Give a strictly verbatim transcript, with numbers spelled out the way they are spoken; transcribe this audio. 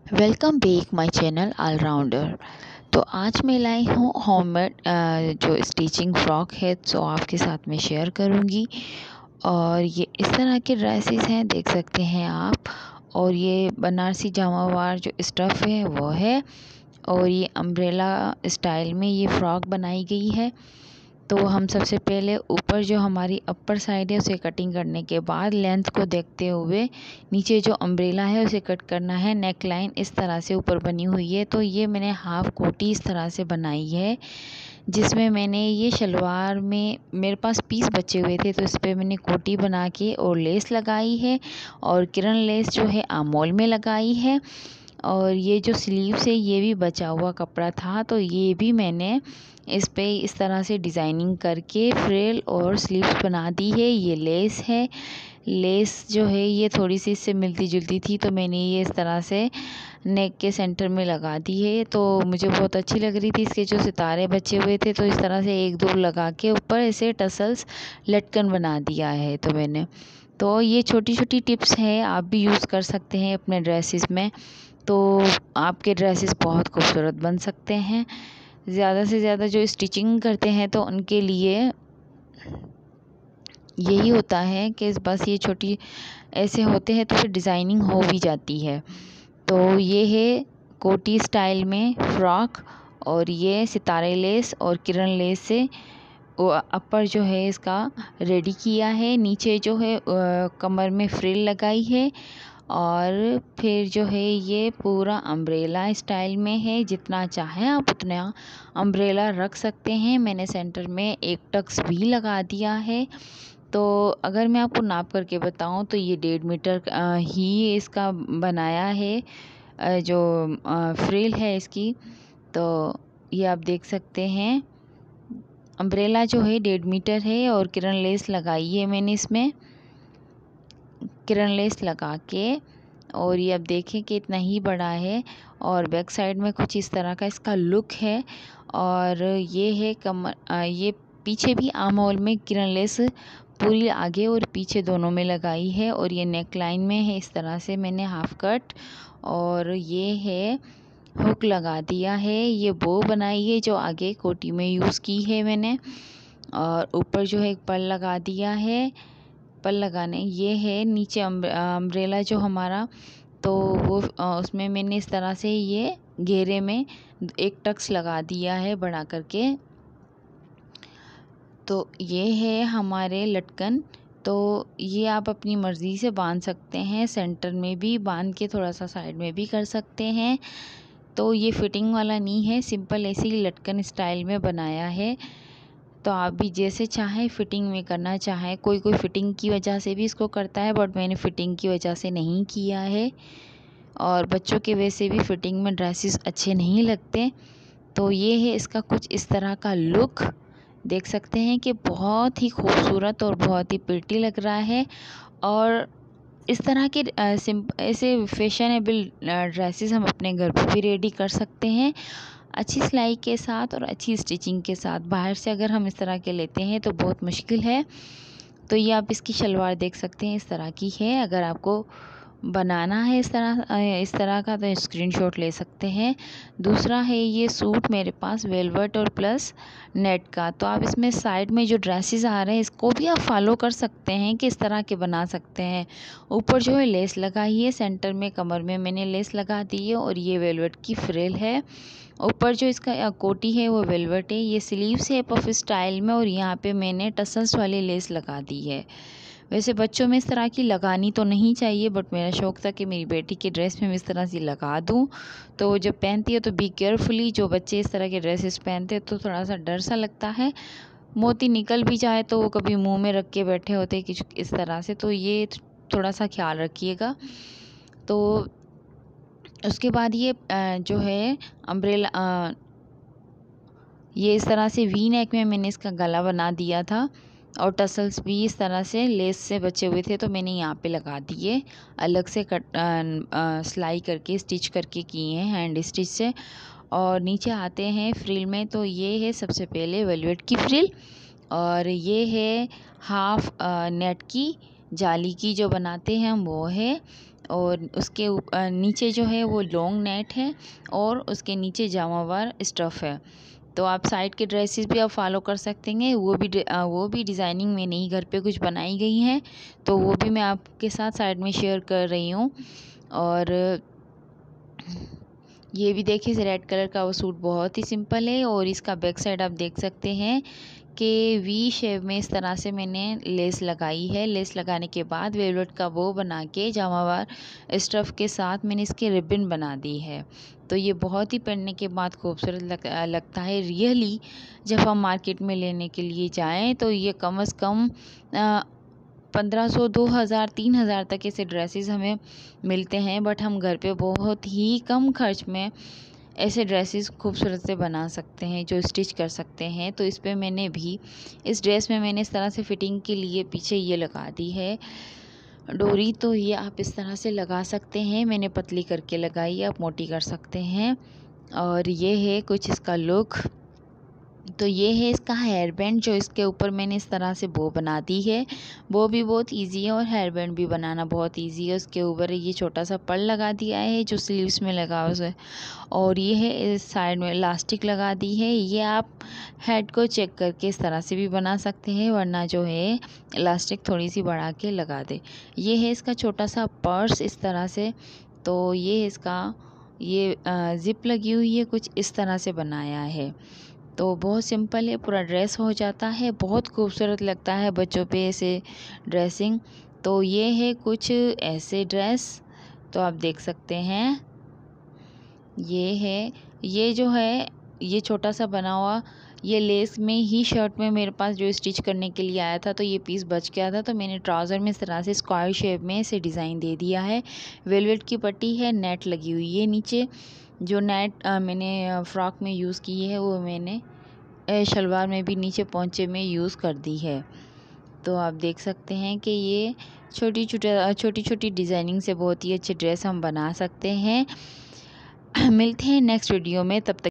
Welcome back my channel allrounder. तो आज मैं लाई हूँ होममेड जो स्टिचिंग फ्रॉक है, तो आपके साथ में शेयर करूँगी। और ये इस तरह के ड्रेसेस हैं, देख सकते हैं आप। और ये बनारसी जामावार जो स्टफ़ है वो है, और ये अम्ब्रेला स्टाइल में ये फ़्रॉक बनाई गई है। तो हम सबसे पहले ऊपर जो हमारी अपर साइड है उसे कटिंग करने के बाद लेंथ को देखते हुए नीचे जो अम्ब्रेला है उसे कट करना है। नेक लाइन इस तरह से ऊपर बनी हुई है। तो ये मैंने हाफ कोटी इस तरह से बनाई है, जिसमें मैंने ये शलवार में मेरे पास पीस बचे हुए थे, तो इस पर मैंने कोटी बना के और लेस लगाई है, और किरण लेस जो है आमोल में लगाई है। और ये जो स्लीव्स है ये भी बचा हुआ कपड़ा था, तो ये भी मैंने इस पे इस तरह से डिज़ाइनिंग करके फ्रिल और स्लीव्स बना दी है। ये लेस है, लेस जो है ये थोड़ी सी इससे मिलती जुलती थी, तो मैंने ये इस तरह से नेक के सेंटर में लगा दी है। तो मुझे बहुत अच्छी लग रही थी। इसके जो सितारे बचे हुए थे, तो इस तरह से एक दो लगा के ऊपर ऐसे टसल्स लटकन बना दिया है। तो मैंने तो ये छोटी छोटी टिप्स हैं, आप भी यूज़ कर सकते हैं अपने ड्रेसेस में, तो आपके ड्रेसेस बहुत खूबसूरत बन सकते हैं। ज़्यादा से ज़्यादा जो स्टिचिंग करते हैं तो उनके लिए यही होता है कि बस ये छोटी ऐसे होते हैं तो फिर डिज़ाइनिंग हो भी जाती है। तो ये है कोटी स्टाइल में फ़्रॉक, और ये सितारे लेस और किरण लेस से वो अपर जो है इसका रेडी किया है। नीचे जो है कमर में फ्रिल लगाई है, और फिर जो है ये पूरा अम्ब्रेला स्टाइल में है। जितना चाहें आप उतना अम्ब्रेला रख सकते हैं। मैंने सेंटर में एक टक्स भी लगा दिया है। तो अगर मैं आपको नाप करके बताऊं तो ये डेढ़ मीटर ही इसका बनाया है, जो फ्रिल है इसकी। तो ये आप देख सकते हैं, अम्ब्रेला जो है डेढ़ मीटर है, और किरण लेस लगाई है मैंने इसमें, किरण लेस लगा के। और ये अब देखें कि इतना ही बड़ा है, और बैक साइड में कुछ इस तरह का इसका लुक है। और ये है कमर, ये पीछे भी आर्म होल में किरण लेस पूरी आगे और पीछे दोनों में लगाई है। और ये नेक लाइन में है, इस तरह से मैंने हाफ कट, और ये है हुक लगा दिया है। ये बो बनाई है जो आगे कोटी में यूज़ की है मैंने, और ऊपर जो है एक पल लगा दिया है। पल लगाने ये है नीचे अम्ब्रेला जो हमारा, तो वो उसमें मैंने इस तरह से ये घेरे में एक टक्स लगा दिया है बढ़ा करके। तो ये है हमारे लटकन। तो ये आप अपनी मर्ज़ी से बांध सकते हैं, सेंटर में भी बांध के थोड़ा सा साइड में भी कर सकते हैं। तो ये फिटिंग वाला नहीं है, सिंपल ऐसे ही लटकन स्टाइल में बनाया है। तो आप भी जैसे चाहें फिटिंग में करना चाहें, कोई कोई फिटिंग की वजह से भी इसको करता है, बट मैंने फ़िटिंग की वजह से नहीं किया है। और बच्चों के वैसे भी फ़िटिंग में ड्रेसेस अच्छे नहीं लगते। तो ये है इसका कुछ इस तरह का लुक, देख सकते हैं कि बहुत ही खूबसूरत और बहुत ही प्रिटी लग रहा है। और इस तरह के ऐसे फैशनेबल ड्रेसेस हम अपने घर पर भी रेडी कर सकते हैं, अच्छी सिलाई के साथ और अच्छी स्टिचिंग के साथ। बाहर से अगर हम इस तरह के लेते हैं तो बहुत मुश्किल है। तो ये आप इसकी शलवार देख सकते हैं, इस तरह की है। अगर आपको बनाना है इस तरह इस तरह का तो स्क्रीनशॉट ले सकते हैं। दूसरा है ये सूट मेरे पास वेलवेट और प्लस नेट का। तो आप इसमें साइड में जो ड्रेसेस आ रहे हैं इसको भी आप फॉलो कर सकते हैं कि इस तरह के बना सकते हैं। ऊपर जो है लेस लगाई है, सेंटर में कमर में मैंने लेस लगा दी है, और ये वेलवेट की फ्रिल है। ऊपर जो इसका कोटी है वो वेलवेट है। ये स्लीव्स है पफ स्टाइल में, और यहाँ पे मैंने टसल्स वाली लेस लगा दी है। वैसे बच्चों में इस तरह की लगानी तो नहीं चाहिए, बट मेरा शौक़ था कि मेरी बेटी के ड्रेस में मैं इस तरह से लगा दूं। तो जब पहनती है तो बी केयरफुली, जो बच्चे इस तरह के ड्रेसेस पहनते हैं तो थोड़ा सा डर सा लगता है, मोती निकल भी जाए तो वो कभी मुंह में रख के बैठे होते हैं कि इस तरह से, तो ये थोड़ा सा ख्याल रखिएगा। तो उसके बाद ये जो है अम्ब्रेला, ये इस तरह से वी नेक में मैंने इसका गला बना दिया था, और टसल्स भी इस तरह से लेस से बचे हुए थे तो मैंने यहाँ पे लगा दिए, अलग से कट सिलाई करके स्टिच करके किए हैं हैंड स्टिच से। और नीचे आते हैं फ्रिल में, तो ये है सबसे पहले वेलवेट की फ्रिल, और ये है हाफ नेट की जाली की जो बनाते हैं हम वो है। और उसके नीचे जो है वो लॉन्ग नेट है और उसके नीचे जामावार स्टफ़ है। तो आप साइड के ड्रेसेस भी आप फॉलो कर सकते हैं, वो भी वो भी डिज़ाइनिंग में नहीं घर पे कुछ बनाई गई हैं, तो वो भी मैं आपके साथ साइड में शेयर कर रही हूँ। और ये भी देखिए इस रेड कलर का वो सूट बहुत ही सिंपल है और इसका बैक साइड आप देख सकते हैं कि वी शेप में इस तरह से मैंने लेस लगाई है। लेस लगाने के बाद वेलवेट का वो बना के जामावार स्टफ़ के साथ मैंने इसके रिबन बना दी है। तो ये बहुत ही पहनने के बाद खूबसूरत लग, लगता है रियली। जब हम मार्केट में लेने के लिए जाएं तो ये कम से कम पंद्रह सौ दो हज़ार तीन हज़ार तक ऐसे ड्रेसेस हमें मिलते हैं, बट हम घर पे बहुत ही कम खर्च में ऐसे ड्रेसेस खूबसूरत से बना सकते हैं, जो स्टिच कर सकते हैं। तो इस पे मैंने भी इस ड्रेस में मैंने इस तरह से फिटिंग के लिए पीछे ये लगा दी है डोरी, तो ये आप इस तरह से लगा सकते हैं। मैंने पतली करके लगाई, आप मोटी कर सकते हैं। और ये है कुछ इसका लुक। तो ये है इसका हेयर बैंड, जो इसके ऊपर मैंने इस तरह से बो बना दी है। बो भी बहुत इजी है और हेयर बैंड भी बनाना बहुत इजी है। उसके ऊपर ये छोटा सा पर्ल लगा दिया है जो स्लीव्स में लगा हुआ है, और ये है इस साइड में इलास्टिक लगा दी है। ये आप हेड को चेक करके इस तरह से भी बना सकते हैं, वरना जो है इलास्टिक थोड़ी सी बढ़ा के लगा दे। ये है इसका छोटा सा पर्स इस तरह से। तो ये है इसका ये ज़िप लगी हुई है, कुछ इस तरह से बनाया है। तो बहुत सिंपल है, पूरा ड्रेस हो जाता है, बहुत खूबसूरत लगता है बच्चों पे ऐसे ड्रेसिंग। तो ये है कुछ ऐसे ड्रेस, तो आप देख सकते हैं। ये है, ये जो है ये छोटा सा बना हुआ, ये लेस में ही शर्ट में मेरे पास जो स्टिच करने के लिए आया था, तो ये पीस बच गया था, तो मैंने ट्राउज़र में इस तरह से स्क्वायर शेप में इसे डिज़ाइन दे दिया है। वेलवेट की पट्टी है, नेट लगी हुई है नीचे। जो नेट आ, मैंने फ़्रॉक में यूज़ की है वो मैंने शलवार में भी नीचे पोंचे में यूज़ कर दी है। तो आप देख सकते हैं कि ये छोटी छोटी छोटी छोटी डिज़ाइनिंग से बहुत ही अच्छे ड्रेस हम बना सकते हैं। मिलते हैं नेक्स्ट वीडियो में, तब तक